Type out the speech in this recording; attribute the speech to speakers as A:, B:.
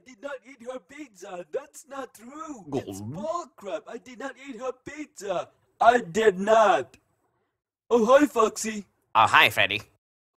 A: did not eat her pizza. That's not true. It's bullcrap. I did not eat her pizza. I did not. Oh, hi, Foxy.
B: Oh, hi, Freddy.